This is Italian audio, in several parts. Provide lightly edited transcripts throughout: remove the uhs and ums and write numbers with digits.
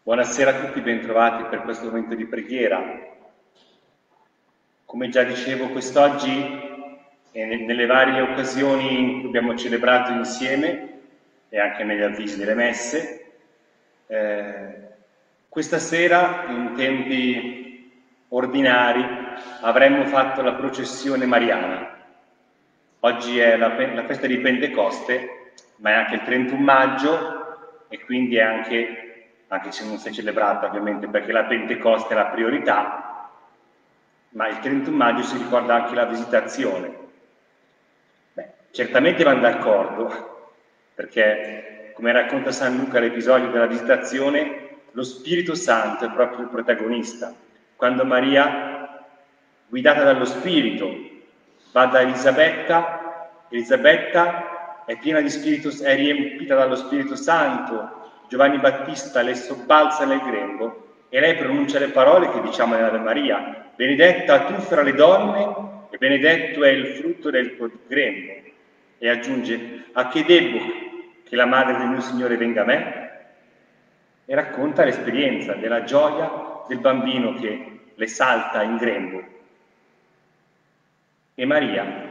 Buonasera a tutti, bentrovati per questo momento di preghiera. Come già dicevo, quest'oggi e nelle varie occasioni in cui abbiamo celebrato insieme e anche negli avvisi delle messe, questa sera, in tempi ordinari, avremmo fatto la processione mariana. Oggi è la festa di Pentecoste, ma è anche il 31 maggio e quindi è anche se non si è celebrata ovviamente perché la Pentecoste è la priorità, ma il 31 maggio si ricorda anche la Visitazione. Certamente vanno d'accordo, perché come racconta San Luca l'episodio della Visitazione, lo Spirito Santo è proprio il protagonista. Quando Maria, guidata dallo Spirito, va da Elisabetta è piena di Spirito, è riempita dallo Spirito Santo, Giovanni Battista le sobbalza nel grembo e lei pronuncia le parole che diciamo nell'Ave Maria: benedetta tu fra le donne e benedetto è il frutto del tuo grembo. E aggiunge: a che debbo che la madre del mio Signore venga a me? E racconta l'esperienza della gioia del bambino che le salta in grembo. E Maria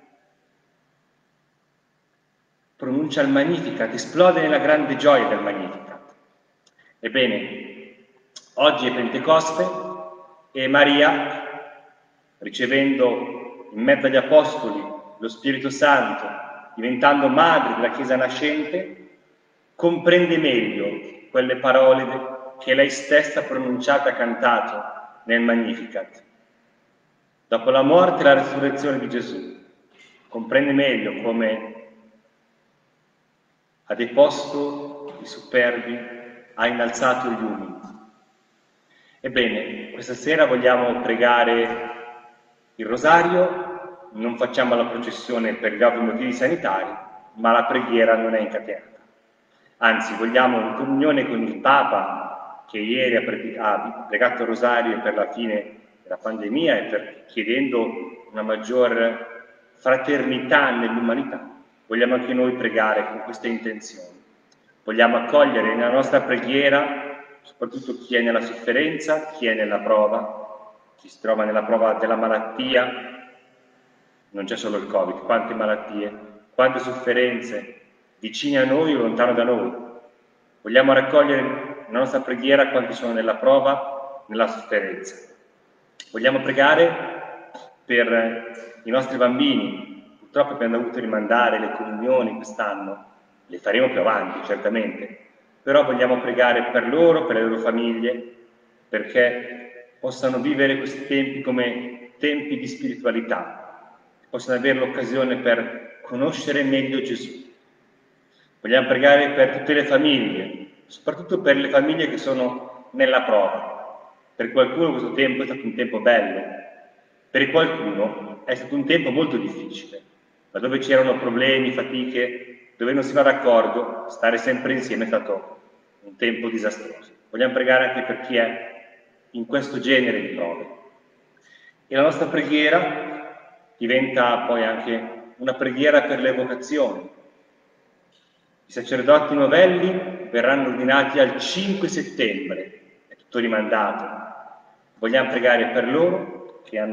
pronuncia il Magnificat, esplode nella grande gioia del Magnificat. Ebbene, oggi è Pentecoste e Maria, ricevendo in mezzo agli Apostoli lo Spirito Santo, diventando madre della Chiesa nascente, comprende meglio quelle parole che lei stessa ha pronunciato e ha cantato nel Magnificat. Dopo la morte e la resurrezione di Gesù, comprende meglio come ha deposto i superbi, ha innalzato gli umili. Ebbene, questa sera vogliamo pregare il rosario, non facciamo la processione per gli ovvi motivi sanitari, ma la preghiera non è incatenata. Anzi, vogliamo in comunione con il Papa, che ieri ha pregato il rosario per la fine della pandemia e chiedendo una maggior fraternità nell'umanità, vogliamo anche noi pregare con queste intenzioni. Vogliamo accogliere nella nostra preghiera soprattutto chi è nella sofferenza, chi è nella prova, chi si trova nella prova della malattia. Non c'è solo il Covid, quante malattie, quante sofferenze, vicine a noi o lontano da noi. Vogliamo raccogliere nella nostra preghiera quanti sono nella prova, nella sofferenza. Vogliamo pregare per i nostri bambini. Purtroppo abbiamo dovuto rimandare le comunioni quest'anno, le faremo più avanti certamente, però vogliamo pregare per loro, per le loro famiglie, perché possano vivere questi tempi come tempi di spiritualità, possano avere l'occasione per conoscere meglio Gesù. Vogliamo pregare per tutte le famiglie, soprattutto per le famiglie che sono nella prova. Per qualcuno questo tempo è stato un tempo bello, per qualcuno è stato un tempo molto difficile, ma dove c'erano problemi, fatiche, dove non si va d'accordo, stare sempre insieme è stato un tempo disastroso. Vogliamo pregare anche per chi è in questo genere di prove. E la nostra preghiera diventa poi anche una preghiera per le vocazioni. I sacerdoti novelli verranno ordinati al 5 settembre, è tutto rimandato. Vogliamo pregare per loro che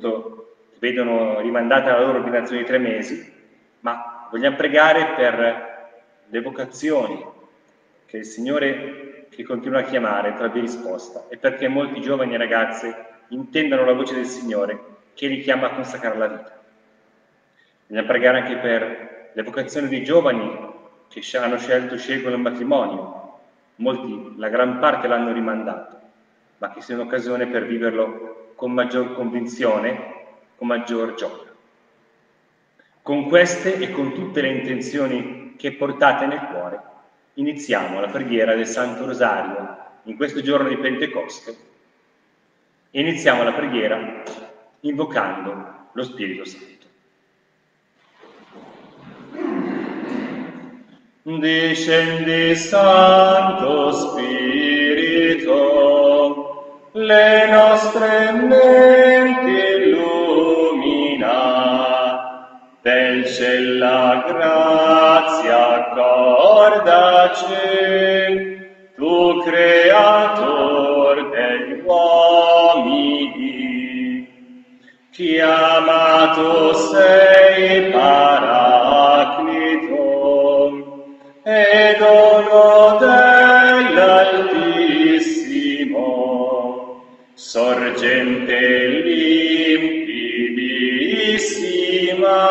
vedono rimandata la loro ordinazione di 3 mesi, ma vogliamo pregare per le vocazioni che il Signore che continua a chiamare trovi risposta e perché molti giovani e ragazze intendano la voce del Signore che li chiama a consacrare la vita. Vogliamo pregare anche per le vocazioni dei giovani che scelgono il matrimonio. Molti, la gran parte l'hanno rimandato, ma che sia un'occasione per viverlo con maggior convinzione, con maggior gioia. Con queste e con tutte le intenzioni che portate nel cuore, iniziamo la preghiera del Santo Rosario in questo giorno di Pentecoste e iniziamo la preghiera invocando lo Spirito Santo. Discendi, Santo Spirito, le nostre menti illumina, del cielo la grazia accordaci, tu crea Beato sei, Paraclito, e dono dell'Altissimo, sorgente limpidissima,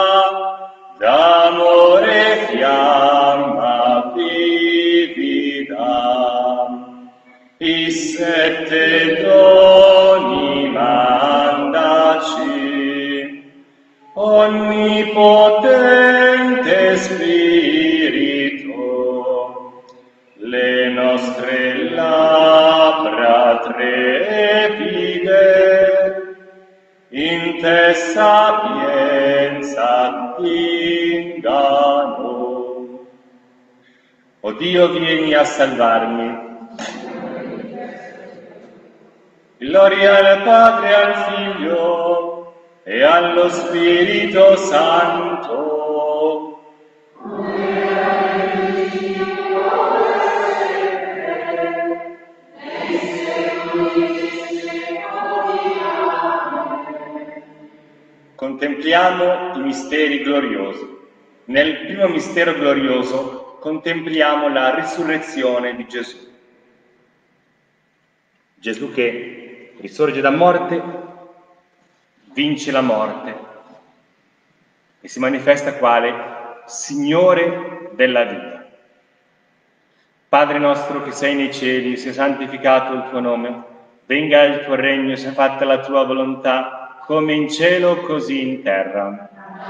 d'amore fiamma vivida, i 7 doni mandaci, onnipotente Spirito, le nostre labbra trepide, in te sapienza tingano. O Dio, vieni a salvarmi. Gloria al Padre, al Figlio e allo Spirito Santo. Contempliamo i misteri gloriosi. Nel primo mistero glorioso contempliamo la risurrezione di Gesù. Gesù che risorge da morte, vince la morte e si manifesta quale Signore della vita. Padre nostro che sei nei cieli, sia santificato il tuo nome, venga il tuo regno, sia fatta la tua volontà, come in cielo così in terra.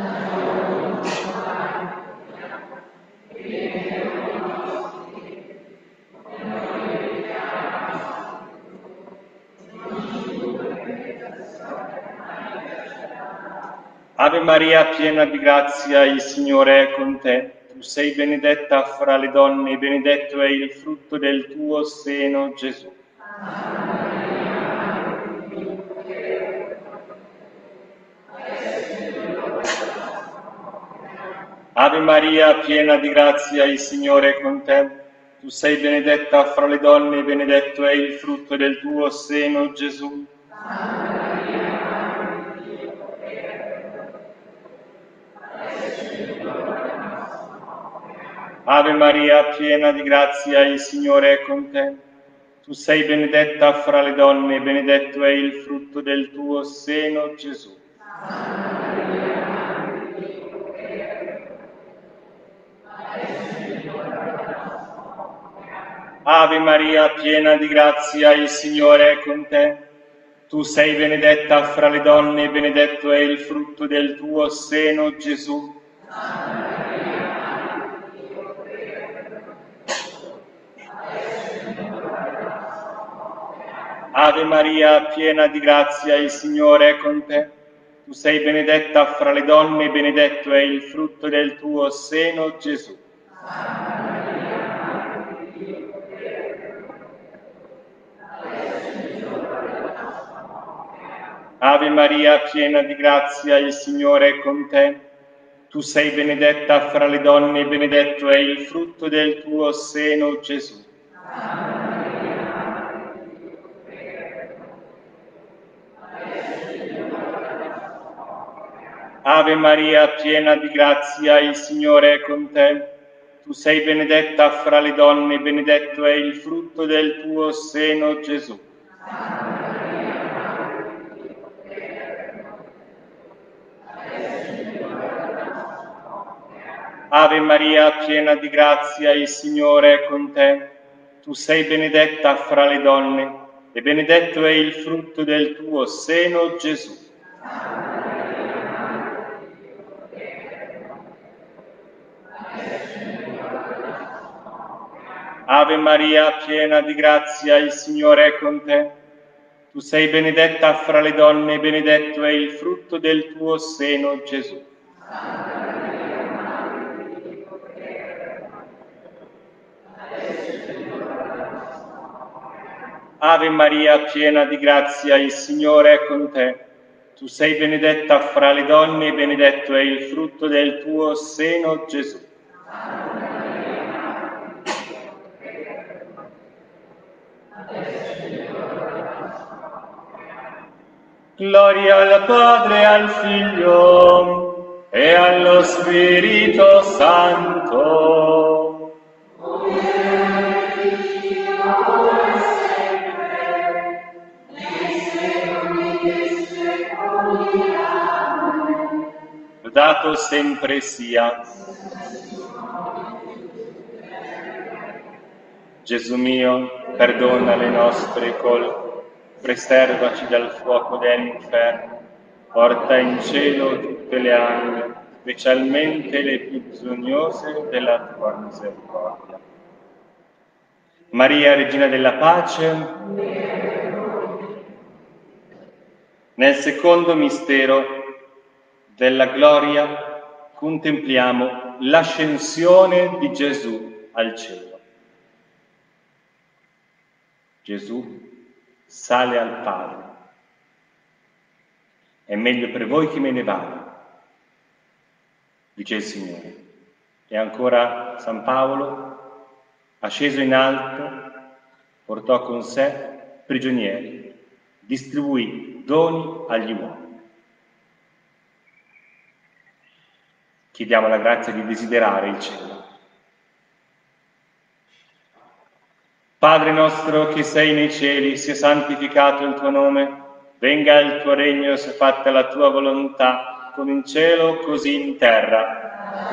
Ave Maria, piena di grazia, il Signore è con te. Tu sei benedetta fra le donne e benedetto è il frutto del tuo seno, Gesù. Ave Maria, piena di grazia, il Signore è con te. Tu sei benedetta fra le donne e benedetto è il frutto del tuo seno, Gesù. Ave Maria, piena di grazia, il Signore è con te. Tu sei benedetta fra le donne e benedetto è il frutto del tuo seno, Gesù. Ave Maria, piena di grazia, il Signore è con te. Tu sei benedetta fra le donne e benedetto è il frutto del tuo seno, Gesù. Ave Maria, piena di grazia, il Signore è con te. Tu sei benedetta fra le donne e benedetto è il frutto del tuo seno, Gesù. Ave Maria, piena di grazia, il Signore è con te. Tu sei benedetta fra le donne e benedetto è il frutto del tuo seno, Gesù. Ave Maria, piena di grazia, il Signore è con te. Tu sei benedetta fra le donne e benedetto è il frutto del tuo seno, Gesù. Ave Maria, piena di grazia, il Signore è con te. Tu sei benedetta fra le donne e benedetto è il frutto del tuo seno, Gesù. Ave Maria, piena di grazia, il Signore è con te. Tu sei benedetta fra le donne e benedetto è il frutto del tuo seno, Gesù. Ave Maria, piena di grazia, il Signore è con te. Tu sei benedetta fra le donne e benedetto è il frutto del tuo seno, Gesù. Gloria al Padre, al Figlio e allo Spirito Santo. Lodato sempre sia Gesù mio, perdona le nostre colpe, preservaci dal fuoco dell'inferno, porta in cielo tutte le anime, specialmente le più bisognose della tua misericordia. Maria, Regina della Pace, nel secondo mistero della gloria contempliamo l'ascensione di Gesù al cielo. Gesù sale al Padre. È meglio per voi che me ne vada, dice il Signore. E ancora San Paolo, asceso in alto, portò con sé prigionieri, distribuì doni agli uomini. Chiediamo la grazia di desiderare il cielo. Padre nostro che sei nei cieli, sia santificato il tuo nome, venga il tuo regno, sia fatta la tua volontà, come in cielo così in terra.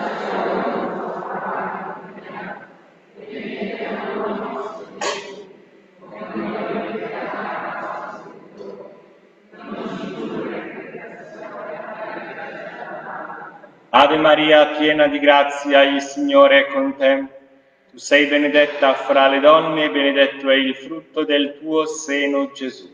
Ave Maria, piena di grazia, il Signore è con te. Tu sei benedetta fra le donne e benedetto è il frutto del tuo seno, Gesù.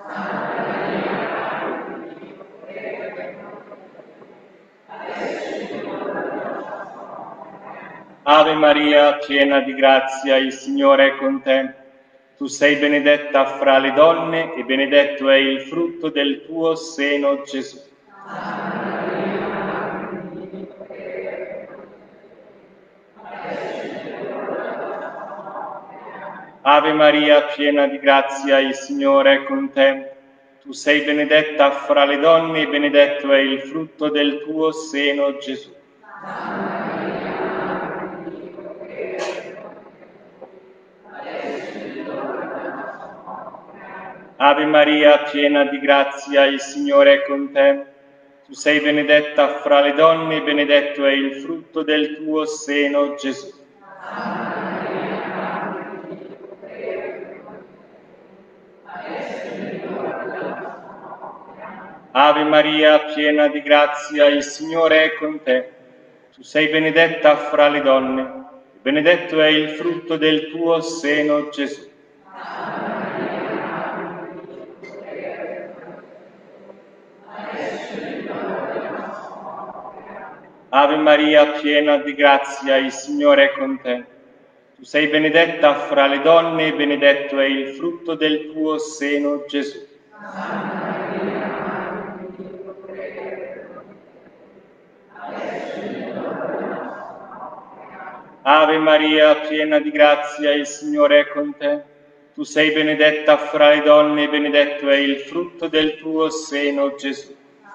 Ave Maria, piena di grazia, il Signore è con te. Tu sei benedetta fra le donne e benedetto è il frutto del tuo seno, Gesù. Ave Maria, piena di grazia, il Signore è con te. Tu sei benedetta fra le donne e benedetto è il frutto del tuo seno, Gesù. Ave Maria, piena di grazia, il Signore è con te. Tu sei benedetta fra le donne e benedetto è il frutto del tuo seno, Gesù. Ave Maria, piena di grazia, il Signore è con te. Tu sei benedetta fra le donne, e benedetto è il frutto del tuo seno, Gesù. Ave Maria, piena di grazia, il Signore è con te. Tu sei benedetta fra le donne, e benedetto è il frutto del tuo seno, Gesù. Ave Maria, piena di grazia, il Signore è con te. Tu sei benedetta fra le donne e benedetto è il frutto del tuo seno, Gesù.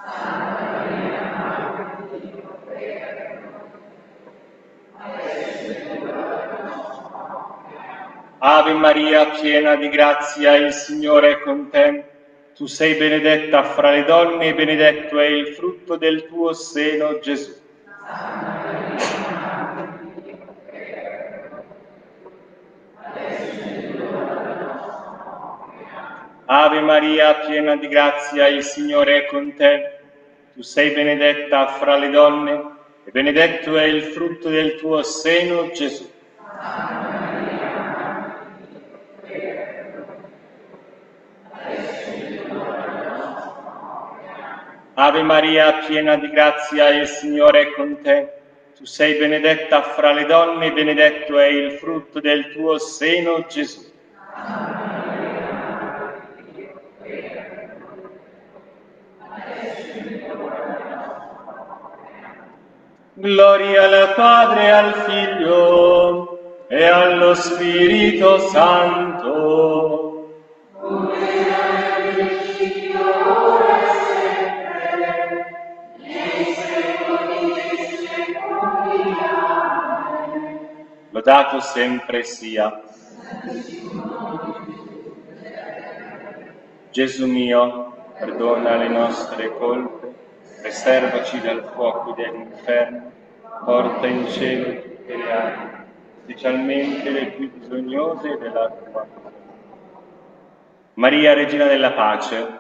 Ave Maria, piena di grazia, il Signore è con te. Tu sei benedetta fra le donne e benedetto è il frutto del tuo seno, Gesù. Ave Maria, piena di grazia, il Signore è con te. Tu sei benedetta fra le donne e benedetto è il frutto del tuo seno, Gesù. Ave Maria, piena di grazia, il Signore è con te. Tu sei benedetta fra le donne e benedetto è il frutto del tuo seno, Gesù. Gloria al Padre, al Figlio e allo Spirito Santo. Come era nel principio, ora lodato sempre sia. Gesù mio, perdona le nostre colpe, preservaci dal fuoco dell'inferno, porta in cielo tutte le anime, specialmente le più bisognose della tua misericordia. Maria, Regina della Pace.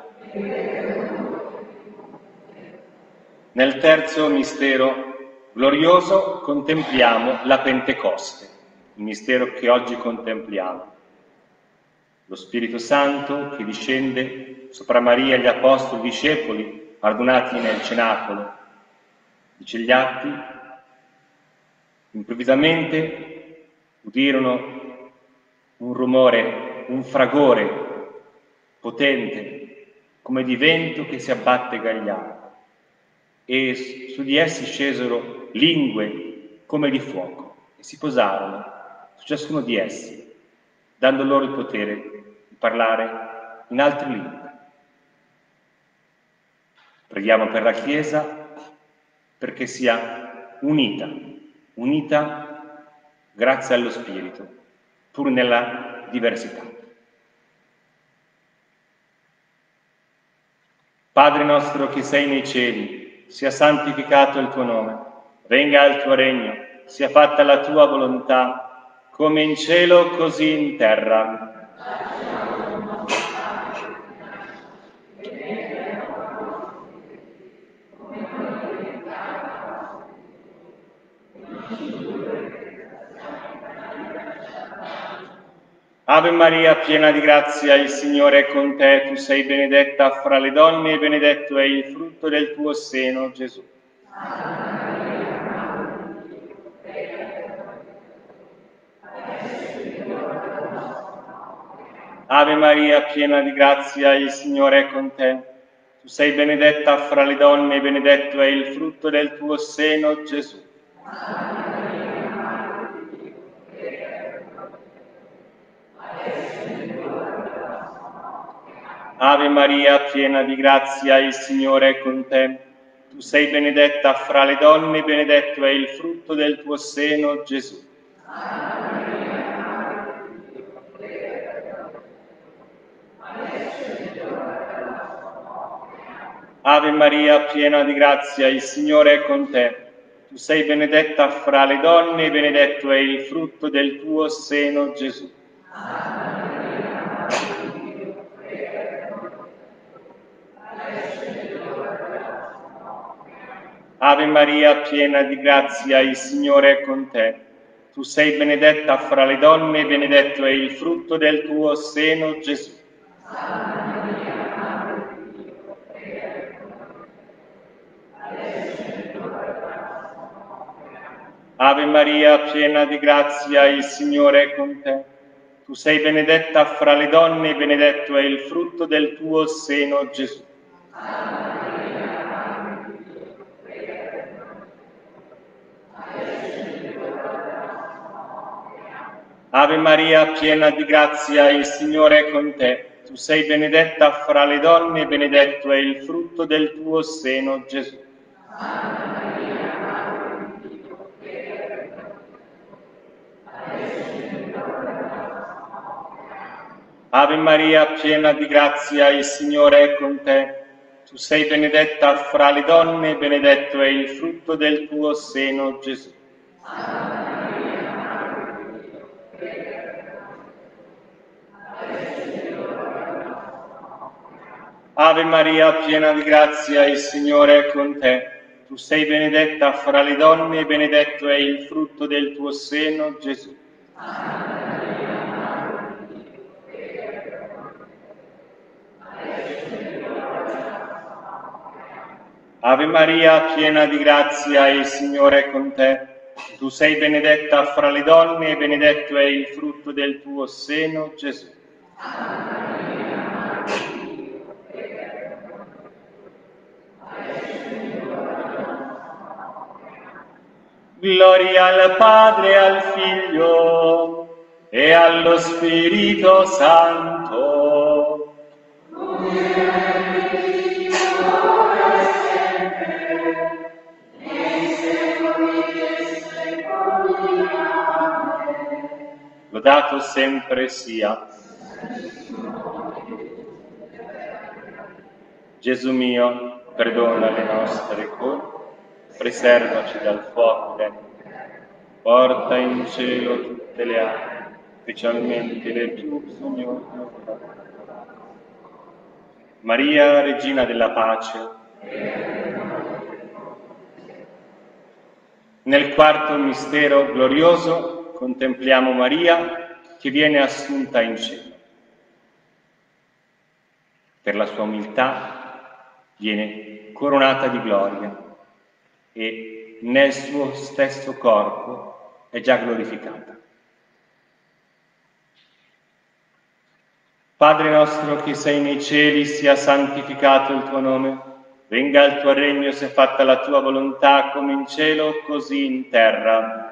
Nel terzo mistero glorioso contempliamo la Pentecoste, il mistero che oggi contempliamo. Lo Spirito Santo che discende sopra Maria e gli apostoli discepoli radunati nel cenacolo. Dice gli Atti, improvvisamente udirono un rumore, un fragore potente, come di vento che si abbatte gagliardo, e su di essi scesero lingue come di fuoco e si posarono su ciascuno di essi, dando loro il potere di parlare in altre lingue. Preghiamo per la Chiesa perché sia unita grazie allo Spirito, pur nella diversità. Padre nostro che sei nei cieli, sia santificato il tuo nome, venga il tuo regno, sia fatta la tua volontà, come in cielo così in terra. Ave Maria, piena di grazia, il Signore è con te, tu sei benedetta fra le donne e benedetto è il frutto del tuo seno, Gesù. Ave Maria, piena di grazia, il Signore è con te, tu sei benedetta fra le donne e benedetto è il frutto del tuo seno, Gesù. Ave Maria, piena di grazia, il Signore è con te. Tu sei benedetta fra le donne e benedetto è il frutto del tuo seno, Gesù. Ave Maria, piena di grazia, il Signore è con te. Tu sei benedetta fra le donne e benedetto è il frutto del tuo seno, Gesù. Ave Maria, piena di grazia, il Signore è con te. Tu sei benedetta fra le donne e benedetto è il frutto del tuo seno, Gesù. Ave Maria, piena di grazia, il Signore è con te. Tu sei benedetta fra le donne e benedetto è il frutto del tuo seno, Gesù. Ave Maria, piena di grazia, il Signore è con te. Tu sei benedetta fra le donne e benedetto è il frutto del tuo seno, Gesù. Ave Maria, piena di grazia, il Signore è con te. Tu sei benedetta fra le donne e benedetto è il frutto del tuo seno, Gesù. Ave Maria, piena di grazia, il Signore è con te. Tu sei benedetta fra le donne e benedetto è il frutto del tuo seno, Gesù. Ave Maria, piena di grazia, il Signore è con te. Tu sei benedetta fra le donne e benedetto è il frutto del tuo seno, Gesù. Gloria al Padre, al Figlio e allo Spirito Santo. lodato sempre sia. Gesù mio, perdona le nostre colpe, preservaci dal fuoco del porta in cielo tutte le anime, specialmente le più bisognose. Maria, Regina della Pace. Nel quarto mistero glorioso contempliamo Maria che viene assunta in cielo. Per la sua umiltà viene coronata di gloria e nel suo stesso corpo è già glorificata. Padre nostro che sei nei cieli, sia santificato il tuo nome. Venga il tuo regno, sia fatta la tua volontà, come in cielo, così in terra.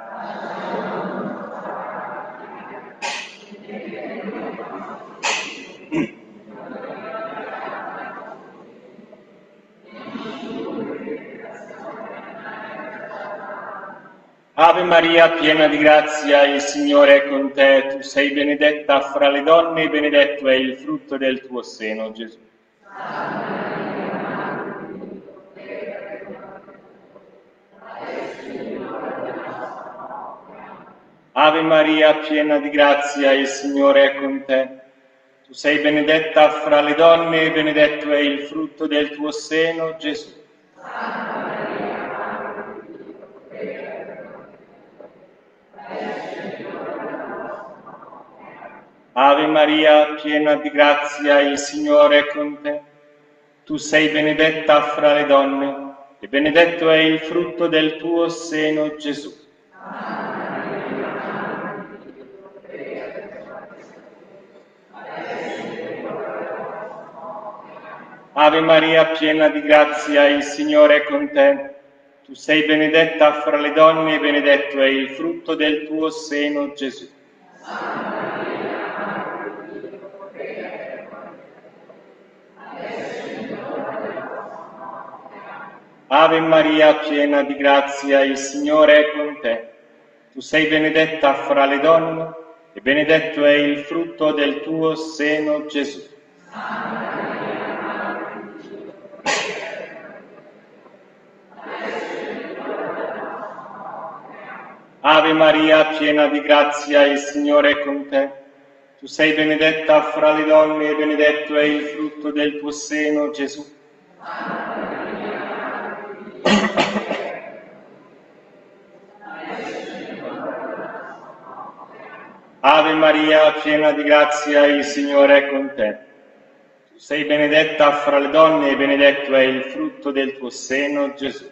Ave Maria, piena di grazia, il Signore è con te. Tu sei benedetta fra le donne e benedetto è il frutto del tuo seno, Gesù. Ave Maria, piena di grazia, il Signore è con te. Tu sei benedetta fra le donne e benedetto è il frutto del tuo seno, Gesù. Ave Maria, piena di grazia, il Signore è con te. Tu sei benedetta fra le donne e benedetto è il frutto del tuo seno, Gesù. Ave Maria, piena di grazia, il Signore è con te. Tu sei benedetta fra le donne e benedetto è il frutto del tuo seno, Gesù. Ave Maria, piena di grazia, il Signore è con te. Tu sei benedetta fra le donne e benedetto è il frutto del tuo seno, Gesù. Ave Maria, piena di grazia, il Signore è con te. Tu sei benedetta fra le donne e benedetto è il frutto del tuo seno, Gesù. Ave Maria, piena di grazia, il Signore è con te. Tu sei benedetta fra le donne e benedetto è il frutto del tuo seno, Gesù.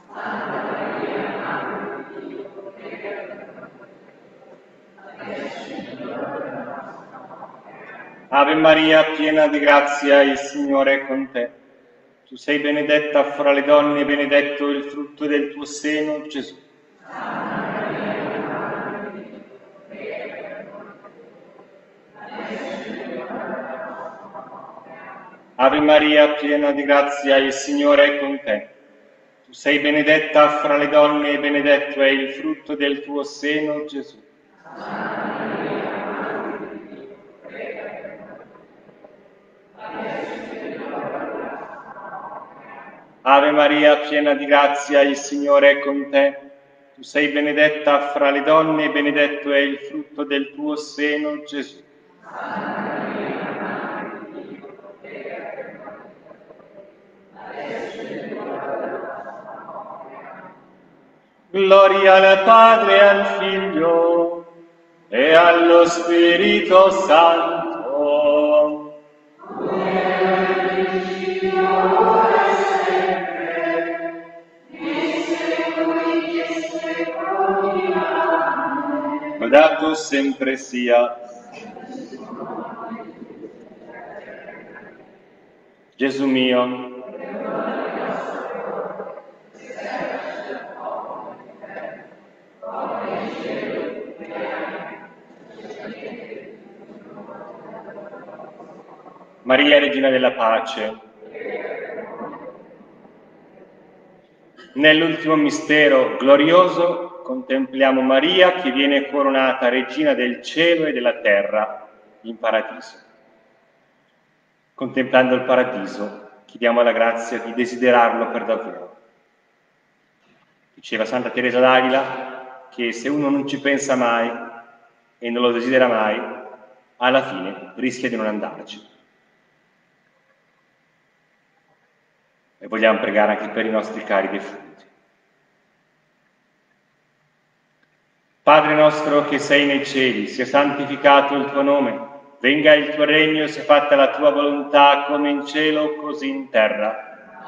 Ave Maria, piena di grazia, il Signore è con te. Tu sei benedetta fra le donne e benedetto il frutto del tuo seno, Gesù. Ave Maria, piena di grazia, il Signore è con te. Tu sei benedetta fra le donne e benedetto è il frutto del tuo seno, Gesù. Ave Maria, piena di grazia, il Signore è con te. Tu sei benedetta fra le donne e benedetto è il frutto del tuo seno, Gesù. Gloria al Padre e al Figlio e allo Spirito Santo. Lodato sempre sia Gesù mio. Maria, Regina della Pace. Nell'ultimo mistero glorioso contempliamo Maria che viene coronata regina del cielo e della terra in paradiso. Contemplando il paradiso, chiediamo la grazia di desiderarlo per davvero. Diceva Santa Teresa d'Avila che se uno non ci pensa mai e non lo desidera mai, alla fine rischia di non andarci. E vogliamo pregare anche per i nostri cari defunti. Padre nostro che sei nei cieli, sia santificato il tuo nome, venga il tuo regno, sia fatta la tua volontà come in cielo così in terra.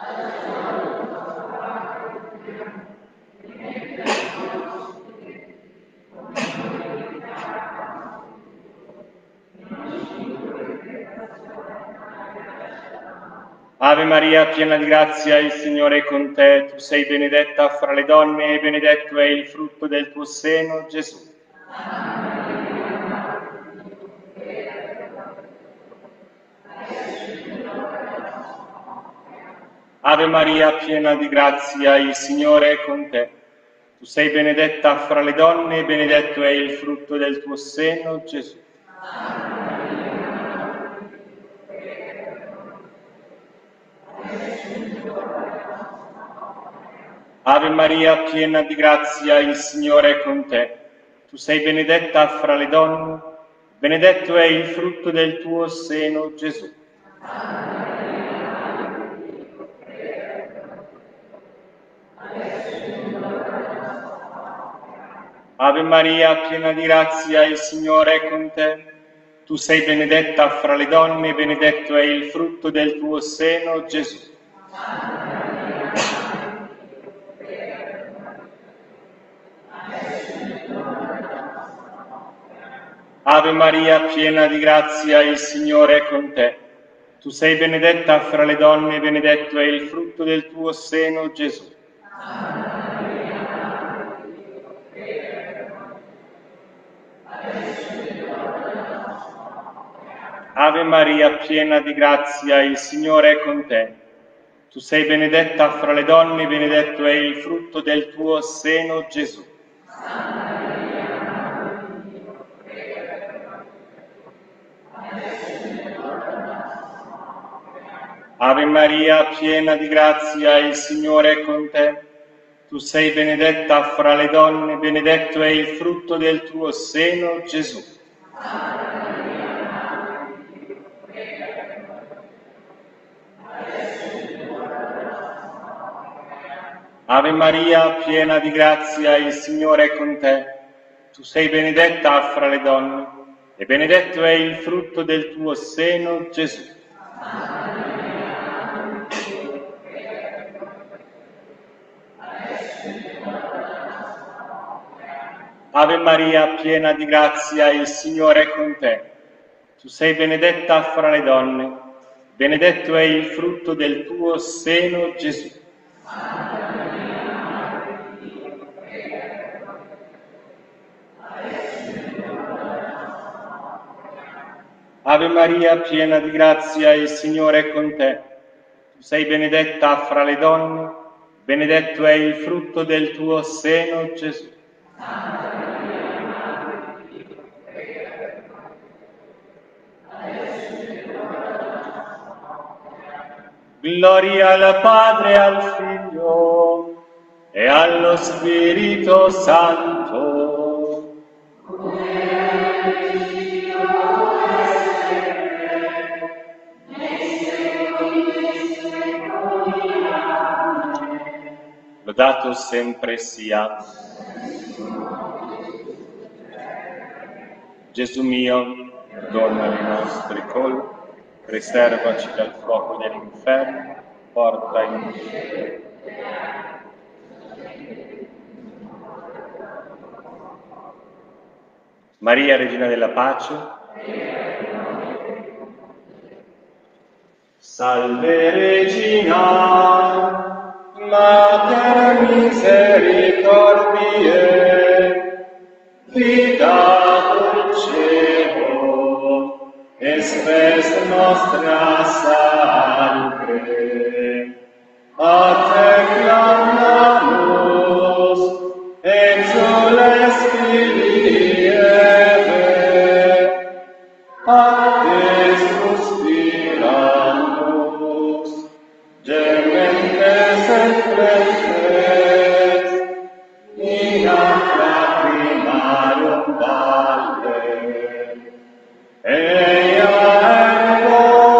Ave Maria, piena di grazia, il Signore è con te. Tu sei benedetta fra le donne e benedetto è il frutto del tuo seno, Gesù. Ave Maria, piena di grazia, il Signore è con te. Tu sei benedetta fra le donne e benedetto è il frutto del tuo seno, Gesù. Ave Maria, piena di grazia, il Signore è con te. Tu sei benedetta fra le donne, benedetto è il frutto del tuo seno, Gesù. Ave Maria, piena di grazia, il Signore è con te. Tu sei benedetta fra le donne, benedetto è il frutto del tuo seno, Gesù. Ave Maria, piena di grazia, il Signore è con te. Tu sei benedetta fra le donne, benedetto è il frutto del tuo seno, Gesù. Ave Maria, piena di grazia, il Signore è con te. Tu sei benedetta fra le donne, benedetto è il frutto del tuo seno, Gesù. Ave Maria, piena di grazia, il Signore è con te. Tu sei benedetta fra le donne, benedetto è il frutto del tuo seno, Gesù. Ave Maria, piena di grazia, il Signore è con te. Tu sei benedetta fra le donne, e benedetto è il frutto del tuo seno, Gesù. Ave Maria, piena di grazia, il Signore è con te. Tu sei benedetta fra le donne, benedetto è il frutto del tuo seno, Gesù. Ave Maria, piena di grazia, il Signore è con te. Tu sei benedetta fra le donne, benedetto è il frutto del tuo seno, Gesù. Gloria al Padre, al Figlio e allo Spirito Santo. Lodato sempre sia Gesù mio, perdona le nostre colpe, preservaci dal fuoco dell'inferno, porta in cielo. Maria, Regina della Pace, salve Regina, Mater misericordiae, vita dulcedo, espes nostra salve. A te clamamus, exultamos, Eia ergo,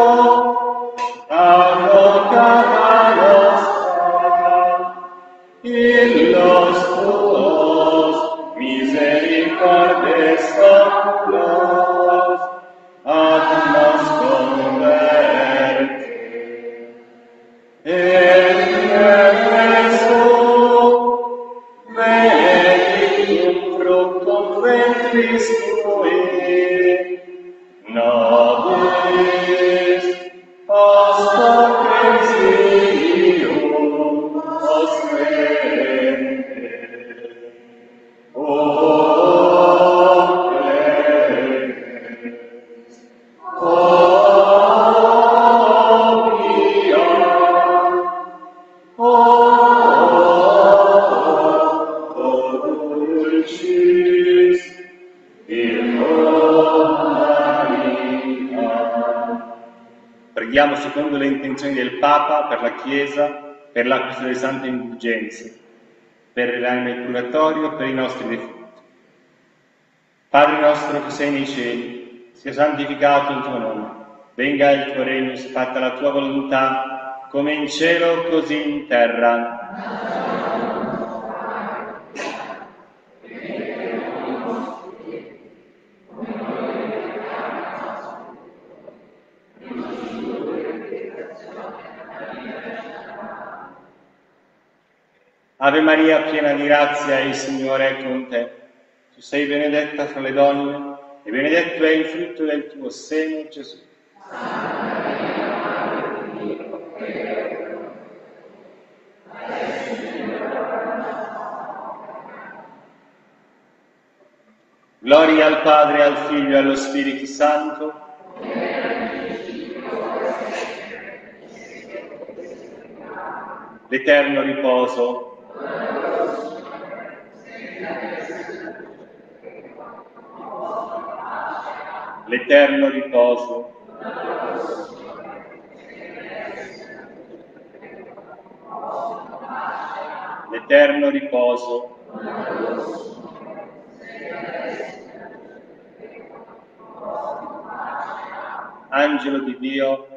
advocata nostra, illos tuos misericordes oculos, ad nos converte. Et Jesu, benedictum fructum ventris tui, nobis post hoc exilium ostrende. O clemens, o pia, o dulcis Virgo Maria. Preghiamo secondo le intenzioni del Papa per la Chiesa, per l'acquisto delle sante indulgenze, per l'anima del purgatorio, per i nostri defunti. Padre nostro che sei nei cieli, sia santificato il tuo nome, venga il tuo regno, sia fatta la tua volontà, come in cielo così in terra. Ave Maria, piena di grazia, il Signore è con te. Tu sei benedetta fra le donne e benedetto è il frutto del tuo seno, Gesù. Gloria al Padre, al Figlio e allo Spirito Santo. L'eterno riposo. L'eterno riposo. L'eterno riposo. Angelo di Dio.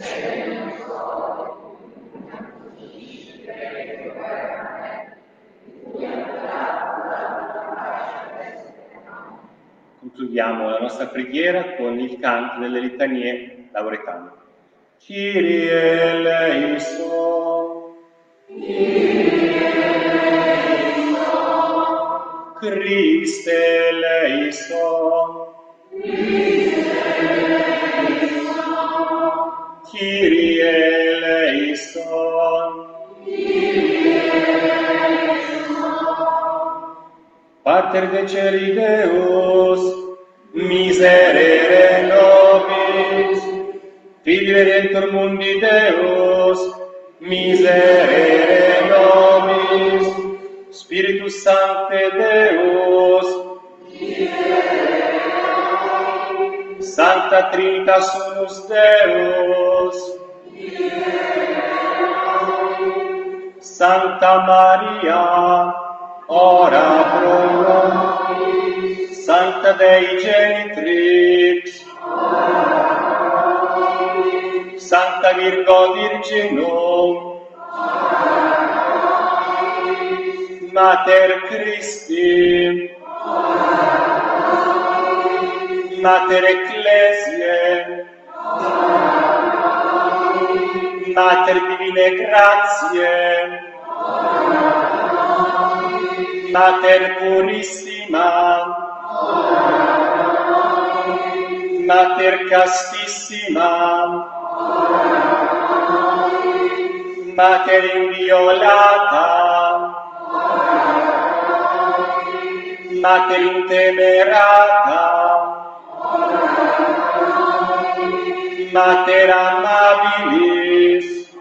Concludiamo la nostra preghiera con il canto delle litanie lauretane. Kyrie eleison, Christe eleison, Kyrie eleison, Pater deceli Deus, miserere nobis, Fili Redentor mundi Deus, miserere nobis, Spiritus Sancte Deus, Sancta Trinitas Unus Deus, Sancta Maria, ora pro nobis, Sancta Dei Genitrix, Sancta Virgo Virginum, Mater Christi, Mater Ecclesiae, Mater Divinae Gratiae, Mater Purissima, Mater Castissima, Mater inviolata, Mater intemerata, Mater amabilis,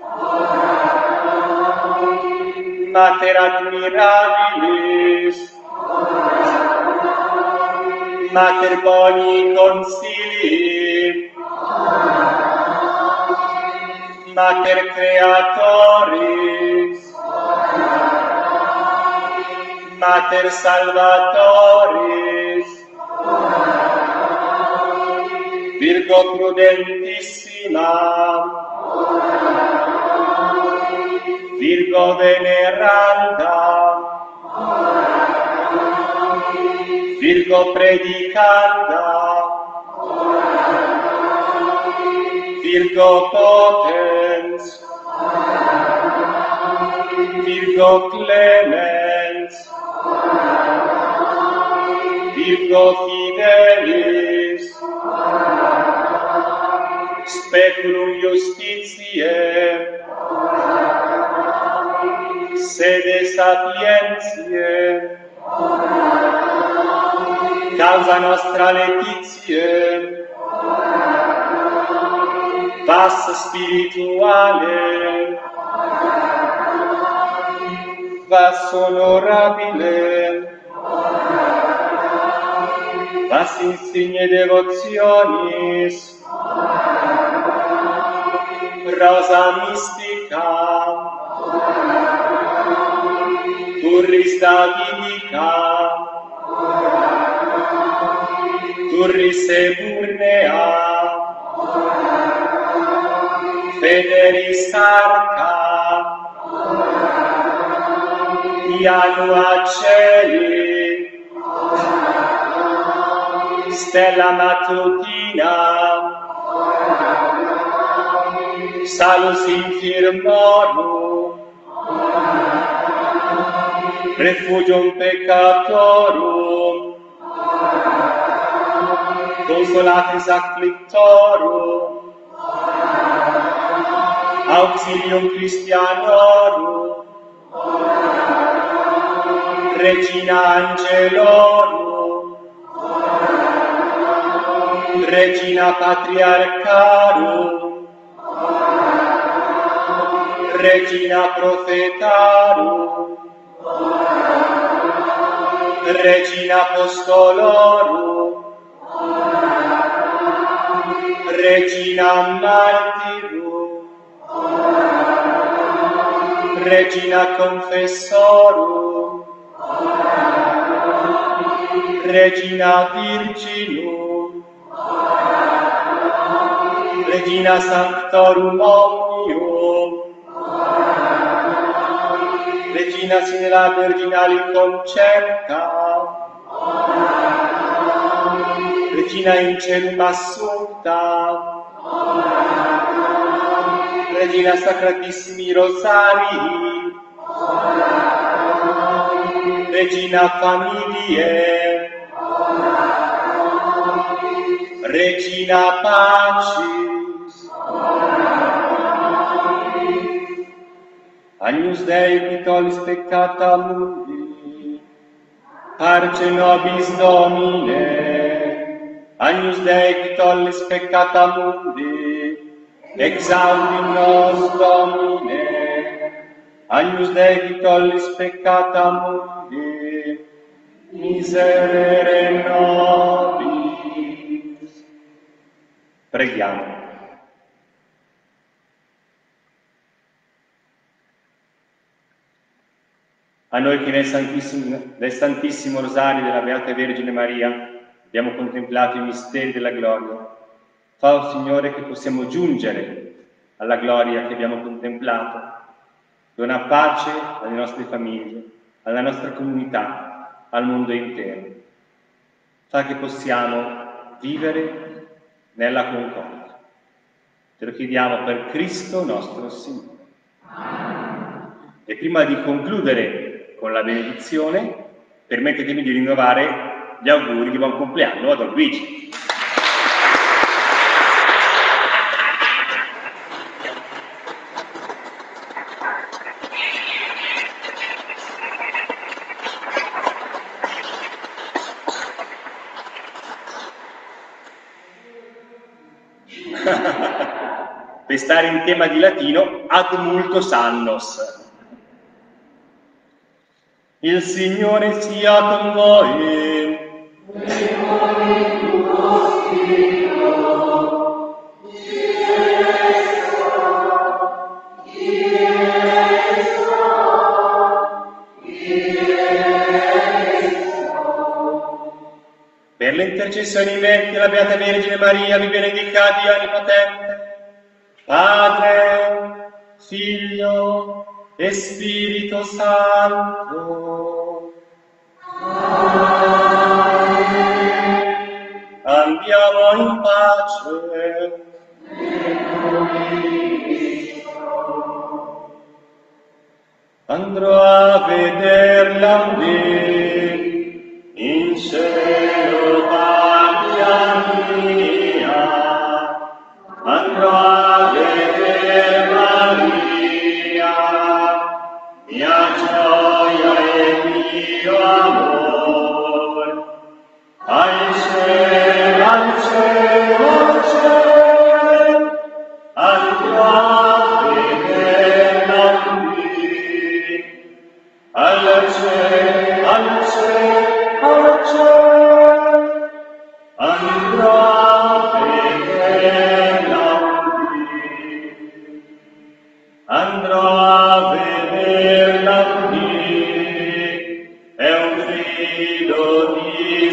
Mater admirabilis, Mater boni consilii, Mater creatoris, Mater salvatoris, Virgo prudentissima, Virgo veneranda, Virgo predicanda, Virgo potens, Virgo clemens, Virgo fidelis, speculum justitiae, sede sapientiae, causa nostra laetitiae, vas spirituale, vas honorabile, vas insigne devotionis, rosa mystica, turris Davidica, turris eburnea, federis arca, ianua celi, stella matutina, salus infirmorum, refugium peccatorum, consolatis afflictorum, auxilium Christianorum, Regina Angelorum, Regina Patriarcharum, Regina Prophetarum, Regina Apostolorum, Regina Martyrum, Regina Confessorum, Regina Virginum, Regina Sanctorum Omnium, Regina Sinela Virginali Concepta, Regina in Celum Assumpta, Regina Sacratissimi Rosarii, Regina Familiae, Regina Pacis, Agnus Dei qui tollis peccata mundi, parce nobis Domine, Agnus Dei qui tollis peccata mundi, exaudi nos Domine, Agnus Dei qui tollis peccata mundi, miserere nobis. Preghiamo. A noi che nel Santissimo Rosario della Beata Vergine Maria abbiamo contemplato i misteri della gloria, fa, oh Signore, che possiamo giungere alla gloria che abbiamo contemplato. Dona pace alle nostre famiglie, alla nostra comunità, al mondo intero. Fa che possiamo vivere nella concordia. Te lo chiediamo per Cristo nostro Signore. E prima di concludere con la benedizione, permettetemi di rinnovare gli auguri di buon compleanno a Don Luigi. Per stare in tema di latino, ad multos annos. Il Signore sia con voi. E con il tuo spirito. Per le intercessioni meriti della Beata Vergine Maria, vi benedica Dio Onnipotente, Padre, Figlio e Spirito Santo. Andiamo in pace. Andrò a vederla lì, in cielo patria mia. Andrò a veder Maria, mia gioia e mio amor. Al cielo, al cielo, al cielo, andrò a vederla lì. Al cielo, al cielo, al cielo, andrò a vederla lì. Andrò a vederla lì, è un grido di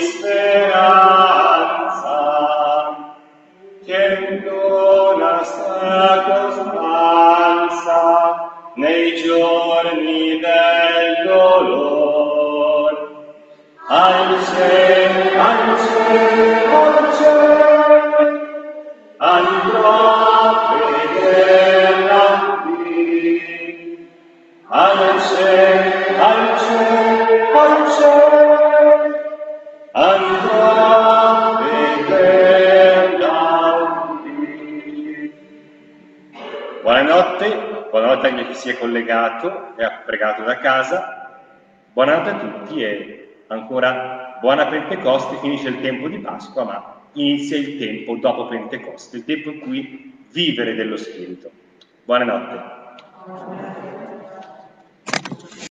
speranza che dona sta costanza nei giorni del dolore. Al cielo, al cielo, al cielo, andrò a vederla qui. Al cielo, al cielo, al cielo, andrò a vederla qui. Buonanotte a chi si è collegato e ha pregato da casa. Buonanotte a tutti e ancora buona Pentecoste. Finisce il tempo di Pasqua, ma inizia il tempo dopo Pentecoste, il tempo in cui vivere dello Spirito. Buonanotte.